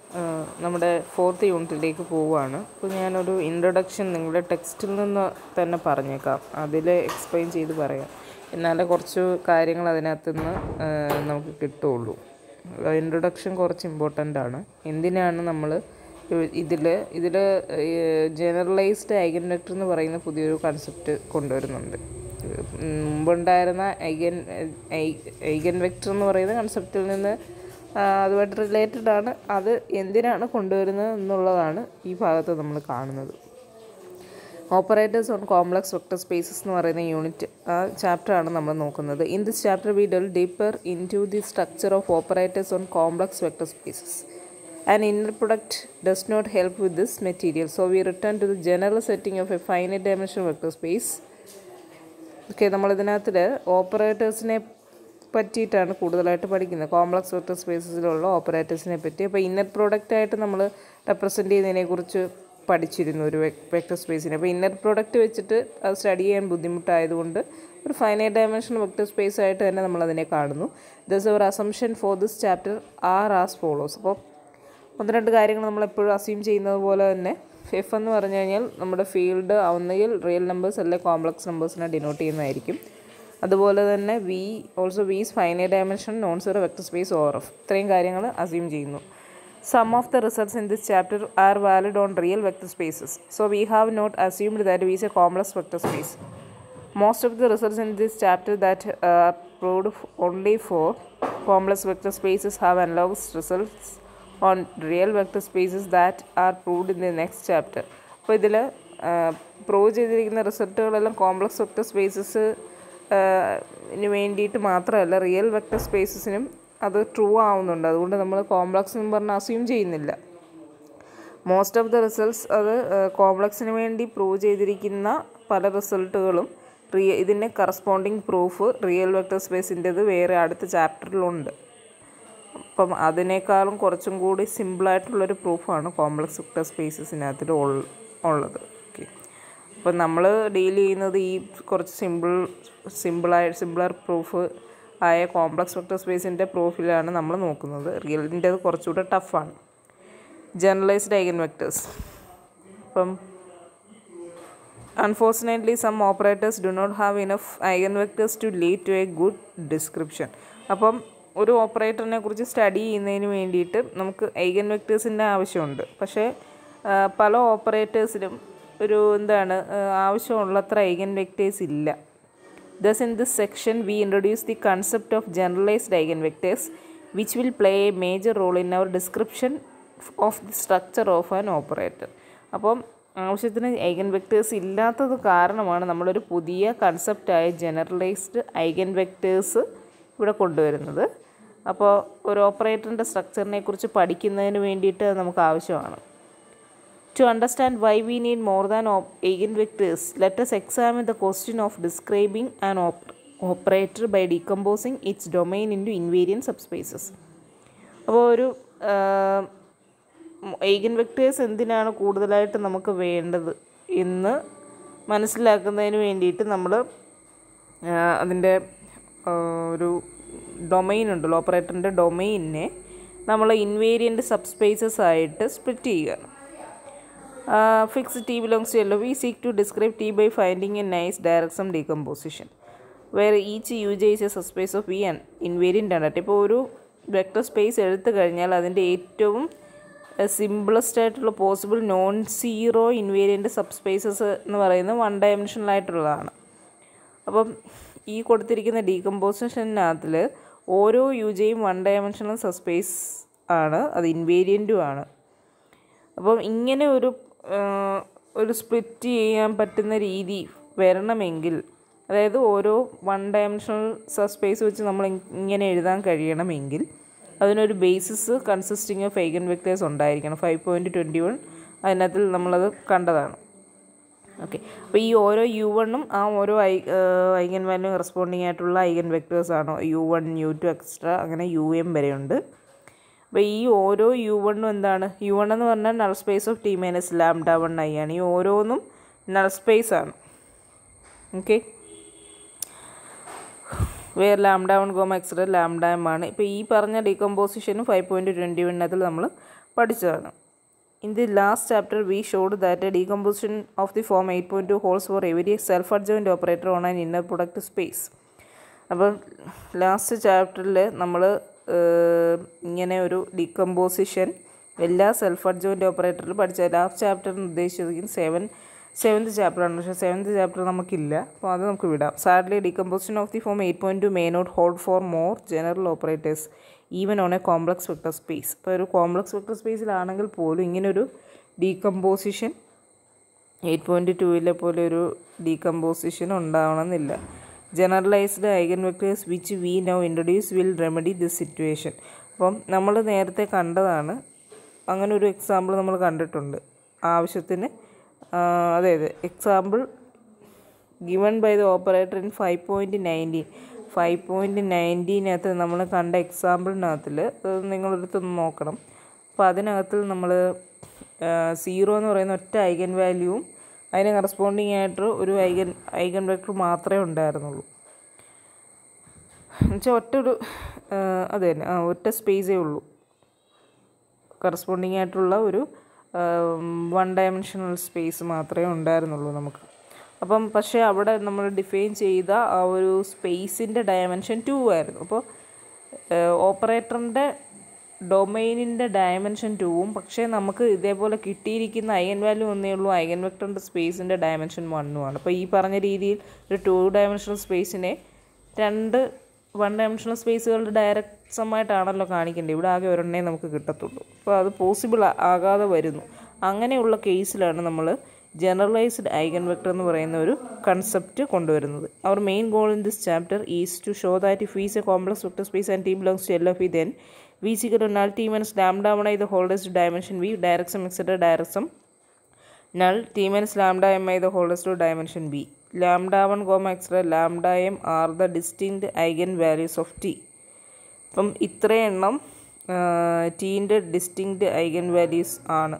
നമ്മുടെ 4th യൂണിറ്റിലേക്ക് പോവുകയാണ്. അപ്പോൾ ഞാനൊരു ഇൻട്രൊഡക്ഷൻ നിങ്ങളുടെ ടെക്സ്റ്റിൽ നിന്ന് തന്നെ പറഞ്ഞേക്കാം, അതിൽ എക്സ്പ്ലെയിൻ ചെയ്ത് പറയാം. എന്നാലേ കുറച്ച് കാര്യങ്ങൾ അതിനകത്ത് നിന്ന് നമുക്ക് കിട്ടുകയുള്ളൂ. ഇൻട്രൊഡക്ഷൻ കുറച്ച് ഇമ്പോർട്ടൻ്റ് ആണ്. എന്തിനാണ് നമ്മൾ ഇതിൽ ജനറലൈസ്ഡ് ഐഗൻ വെക്ടർ എന്ന് പറയുന്ന പുതിയൊരു കൺസെപ്റ്റ് കൊണ്ടുവരുന്നുണ്ട്. മുമ്പുണ്ടായിരുന്ന ഐഗൻ വെക്ടർ എന്ന് പറയുന്ന കൺസെപ്റ്റിൽ നിന്ന് അതുമായിട്ട് റിലേറ്റഡ് ആണ്. അത് എന്തിനാണ് കൊണ്ടുവരുന്നത് എന്നുള്ളതാണ് ഈ ഭാഗത്ത് നമ്മൾ കാണുന്നത്. Operators on complex vector spaces എന്ന് പറയുന്ന യൂണിറ്റ് ആ ചാപ്റ്ററാണ് നമ്മൾ നോക്കുന്നത്. In this chapter we delve deeper into the structure of operators on complex vector spaces. An inner product does not help with this material, so we return to the general setting of a finite dimensional vector space. Okay, നമ്മളിതിനകത്തിൽ ഓപ്പറേറ്റേഴ്സിനെ പറ്റിയിട്ടാണ് കൂടുതലായിട്ട് പഠിക്കുന്നത്, complex vector സ്പേസസിലുള്ള ഓപ്പറേറ്റേഴ്സിനെ പറ്റി. അപ്പോൾ inner പ്രോഡക്റ്റായിട്ട് നമ്മൾ represent ചെയ്യുന്നതിനെക്കുറിച്ച് പഠിച്ചിരുന്നു ഒരു വെക്ടർ സ്പേസിനെ. അപ്പോൾ ഇന്നർ പ്രോഡക്റ്റ് വെച്ചിട്ട് അത് സ്റ്റഡി ചെയ്യാൻ ബുദ്ധിമുട്ടായതുകൊണ്ട് ഒരു ഫൈനൈറ്റ് ഡയമെൻഷണൽ വെക്ടർ സ്പേസ് ആയിട്ട് തന്നെ നമ്മളതിനെ കാണുന്നു. Thus our assumption for this chapter are as follows. അപ്പോൾ ഒന്ന് രണ്ട് കാര്യങ്ങൾ നമ്മളെപ്പോഴും അസ്യൂം ചെയ്യുന്നത് പോലെ തന്നെ എഫ് എന്ന് പറഞ്ഞു കഴിഞ്ഞാൽ നമ്മുടെ ഫീൽഡ് ഒന്നുകിൽ റിയൽ നമ്പേഴ്സ് അല്ലെങ്കിൽ കോംപ്ലക്സ് നമ്പേഴ്സിനെ ഡിനോട്ട് ചെയ്യുന്നതായിരിക്കും. അതുപോലെ തന്നെ V is finite dimension non zero vector space or F. ഇത്രയും കാര്യങ്ങൾ അസ്യൂം ചെയ്യുന്നു. Some of the results in this chapter are valid on real vector spaces. So we have not assumed that V is a complex vector space. Most of the results in this chapter that are proved only for complex vector spaces have analogous results on real vector spaces that are proved in the next chapter. അപ്പോൾ ഇതിൽ prove ചെയ്തിരിക്കുന്ന റിസൾട്ടുകളെല്ലാം complex vector spaces വേണ്ടിയിട്ട് മാത്രമല്ല, real vector സ്പേസസിനും അത് true ആവുന്നുണ്ട്. അതുകൊണ്ട് നമ്മൾ complex എന്ന് പറഞ്ഞാൽ അസ്യൂം ചെയ്യുന്നില്ല. മോസ്റ്റ് ഓഫ് ദ റിസൾട്ട്സ് അത് കോംപ്ലക്സിന് വേണ്ടി പ്രൂവ് ചെയ്തിരിക്കുന്ന പല റിസൾട്ടുകളും ഇതിൻ്റെ കറസ്പോണ്ടിങ് പ്രൂഫ് റിയൽ വെക്ടർ സ്പേസിൻ്റെത് വേറെ അടുത്ത ചാപ്റ്ററിലുണ്ട്. അപ്പം അതിനേക്കാളും കുറച്ചും കൂടി സിമ്പിളായിട്ടുള്ളൊരു പ്രൂഫാണ് കോംപ്ലക്സ് വെക്ടർ സ്പേസസിനകത്തിൽ ഉള്ളത്. ഓക്കെ, അപ്പം നമ്മൾ ഡീൽ ചെയ്യുന്നത് ഈ കുറച്ച് സിമ്പിളർ പ്രൂഫ് ആയ കോംപ്ലക്സ് വെക്ടർ സ്പേസിൻ്റെ പ്രൂഫിലാണ് നമ്മൾ നോക്കുന്നത്. റിയലിൻ്റെത് കുറച്ചുകൂടെ ടഫാണ്. Generalised eigen vectors. അപ്പം unfortunately some operators do not have enough eigenvectors to lead to a good description. അപ്പം ഒരു ഓപ്പറേറ്ററിനെ കുറിച്ച് സ്റ്റഡി ചെയ്യുന്നതിന് വേണ്ടിയിട്ട് നമുക്ക് ഐഗൻ വെക്ടേഴ്സിൻ്റെ ആവശ്യമുണ്ട്. പക്ഷേ പല ഓപ്പറേറ്റേഴ്സിനും ആവശ്യമുള്ളത്ര ഐഗൻ വെക്ടേഴ്സ് ഇല്ല. Thus in this section we introduce the concept of generalized eigenvectors which will play a major role in our description of the structure of an operator. അപ്പം ആവശ്യത്തിന് ഐഗൻ വെക്ടേഴ്സ് ഇല്ലാത്തത് കാരണമാണ് നമ്മളൊരു പുതിയ കൺസെപ്റ്റായ ജനറലൈസ്ഡ് ഐഗൻ വെക്ടേഴ്സ് ഇവിടെ കൊണ്ടുവരുന്നത്. അപ്പോൾ ഒരു ഓപ്പറേറ്ററിൻ്റെ സ്ട്രക്ചറിനെ കുറിച്ച് പഠിക്കുന്നതിന് വേണ്ടിയിട്ട് നമുക്ക് ആവശ്യമാണ്. To understand why we need more than eigen vectors let us examine the question of describing an operator by decomposing its domain into invariant subspaces. അപ്പോൾ ഒരു ഐഗൻ വെക്ടേഴ്സ് എന്തിനാണ് കൂടുതലായിട്ട് നമുക്ക് വേണ്ടത് എന്ന് മനസ്സിലാക്കുന്നതിന് വേണ്ടിയിട്ട് നമ്മൾ അതിൻ്റെ ഒരു ഡൊമെയിൻ ഉണ്ടല്ലോ, ഓപ്പറേറ്ററിൻ്റെ ഡൊമെയിനെ നമ്മൾ ഇൻവേരിയൻ്റ് സബ്സ്പേസസ് ആയിട്ട് സ്പ്ലിറ്റ് ചെയ്യുകയാണ്. Fix T belongs to L V seek to describe T by finding a nice direct sum decomposition where each U J is a subspace of V and invariant ആണ്. ഇപ്പോൾ ഒരു vector space എടുത്തു കഴിഞ്ഞാൽ അതിൻ്റെ ഏറ്റവും simplest ആയിട്ടുള്ള possible non zero invariant subspaces എന്ന് പറയുന്നത് വൺ ഡയമെൻഷനലായിട്ടുള്ളതാണ്. അപ്പം ഈ കൊടുത്തിരിക്കുന്ന ഡീകമ്പോസിഷനകത്തിൽ ഓരോ യുജയും വൺ ഡയമെൻഷണൽ സബ്സ്പേസ് ആണ്, അത് ഇൻവേരിയൻറ്റും ആണ്. അപ്പം ഇങ്ങനെ ഒരു സ്പ്ലിറ്റ് ചെയ്യാൻ പറ്റുന്ന രീതി വരണമെങ്കിൽ, അതായത് ഓരോ വൺ ഡയമെൻഷണൽ സബ്സ്പേസ് വെച്ച് നമ്മൾ ഇങ്ങനെ എഴുതാൻ കഴിയണമെങ്കിൽ അതിനൊരു basis consisting of eigen vectors ഉണ്ടായിരിക്കണം. 5.21 അതിനകത്തിൽ നമ്മളത് കണ്ടതാണ്. ഓക്കെ, അപ്പോൾ ഈ ഓരോ U1ഉം ആ ഓരോ ഐഗൻ വാല്യൂ കറസ്പോണ്ടിങ് ആയിട്ടുള്ള ഐഗൻ വെക്ടേഴ്സാണോ U1, U2 എക്സ്ട്രാ അങ്ങനെ UN വരെയുണ്ട്. അപ്പോൾ ഈ ഓരോ U1ഉം എന്താണ്, U1 എന്ന് പറഞ്ഞാൽ null space of T minus λ1i ആണ്. ഈ ഓരോന്നും നൾ സ്പേസ് ആണ്. Okay, where λ1, etc. λm ആണ്. ഇപ്പോൾ ഈ പറഞ്ഞ ഡീകമ്പോസിഷനും 5.21 നമ്മൾ പഠിച്ചതാണ്. In the last chapter, we showed that a decomposition of the form 8.2 holds for every self-adjoint operator on an inner product space. അപ്പം ലാസ്റ്റ് ചാപ്റ്ററിൽ നമ്മൾ ഇങ്ങനെ ഒരു ഡീകമ്പോസിഷൻ എല്ലാ സെൽഫ് അഡ്ജോയിൻ്റ് ഓപ്പറേറ്ററിൽ പഠിച്ച ലാസ്റ്റ് ചാപ്റ്ററിന് ഉദ്ദേശിച്ചിരിക്കുന്നത് സെവൻത്ത് ചാപ്റ്ററാണ്. പക്ഷേ സെവൻത്ത് ചാപ്റ്റർ നമുക്കില്ല, അപ്പോൾ അത് നമുക്ക് വിടാം. Sadly decomposition of the form 8.2 may not hold for more general operators even on a complex vector space. ഇപ്പോൾ ഒരു കോംപ്ലക്സ് വെക്ടർ സ്പേസിലാണെങ്കിൽ പോലും ഇങ്ങനൊരു ഡീകമ്പോസിഷൻ 8.2 പോലെ ഒരു ഡീകമ്പോസിഷൻ ഉണ്ടാവണമെന്നില്ല. Generalised eigen vectors which we now introduce will remedy this situation. അപ്പം നമ്മൾ നേരത്തെ കണ്ടതാണ്, അങ്ങനെ ഒരു എക്സാമ്പിൾ നമ്മൾ കണ്ടിട്ടുണ്ട് ആവശ്യത്തിന്. അതെ example given by the operator in 5.19 നമ്മൾ കണ്ട എക്സാമ്പിളിനകത്തിൽ നിങ്ങളൊരുത്തൊന്ന് നോക്കണം. അപ്പോൾ അതിനകത്തിൽ നമ്മൾ 0 എന്ന് പറയുന്ന ഒറ്റ ഐഗൻ വാല്യൂവും അതിന് കറസ്പോണ്ടിങ് ആയിട്ട് ഒരു ഐഗൻ വെക്ടർ മാത്രമേ ഉണ്ടായിരുന്നുള്ളൂ. എന്നുവെച്ചാൽ അത് തന്നെ ഒറ്റ സ്പേസേ ഉള്ളൂ, കറസ്പോണ്ടിങ് ആയിട്ടുള്ള ഒരു 1 ഡയമെൻഷണൽ സ്പേസ് മാത്രമേ ഉണ്ടായിരുന്നുള്ളൂ നമുക്ക്. അപ്പം പക്ഷേ അവിടെ നമ്മൾ ഡിഫൈൻ ചെയ്ത ആ ഒരു സ്പേസിൻ്റെ ഡയമെൻഷൻ 2 ആയിരുന്നു. അപ്പോൾ ഓപ്പറേറ്ററിൻ്റെ ഡൊമൈനിൻ്റെ ഡയമെൻഷൻ 2ഉം പക്ഷേ നമുക്ക് ഇതേപോലെ കിട്ടിയിരിക്കുന്ന ഐഗൻ വാല്യൂ ഒന്നേ ഉള്ളൂ, ഐഗൻ വെക്ടറിൻ്റെ സ്പേസിൻ്റെ ഡയമെൻഷൻ 1ഉമാണ്. അപ്പോൾ ഈ പറഞ്ഞ രീതിയിൽ ഒരു 2 ഡയമെൻഷണൽ സ്പേസിനെ 2 1 ഡയമെൻഷണൽ സ്പേസുകളുടെ ഡയറക്റ്റ് സമായിട്ടാണല്ലോ കാണിക്കേണ്ടത്. ഇവിടെ ആകെ ഒരെണ്ണേ നമുക്ക് കിട്ടത്തുള്ളൂ. അപ്പോൾ അത് പോസിബിൾ ആകാതെ വരുന്നു. അങ്ങനെയുള്ള കേസിലാണ് നമ്മൾ ജനറലൈസ്ഡ് ഐഗൻ വെക്ടർ എന്ന് പറയുന്ന ഒരു കൺസെപ്റ്റ് കൊണ്ടുവരുന്നത്. Our main goal in this chapter is to show that if is a complex vector space and T belongs to LFE then V is equal to null T minus lambda 1 I the whole raised to dimension V direct sum etc. direct sum null T minus lambda m I the whole raised to dimension B. Lambda 1 comma etc. lambda m are the distinct eigen values of T. അപ്പം ഇത്രയും എണ്ണം ടീൻ്റെ distinct eigen values ആണ്.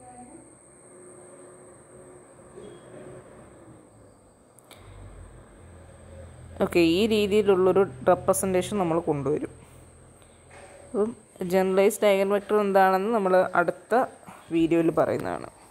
Okay, ഈ രീതിയിലുള്ളൊരു representation നമ്മൾ കൊണ്ടുവരും. അപ്പം ജനറലൈസ്ഡ് ഐഗൻ വെക്ടർ എന്താണെന്ന് നമ്മൾ അടുത്ത വീഡിയോയിൽ പറയുന്നതാണ്.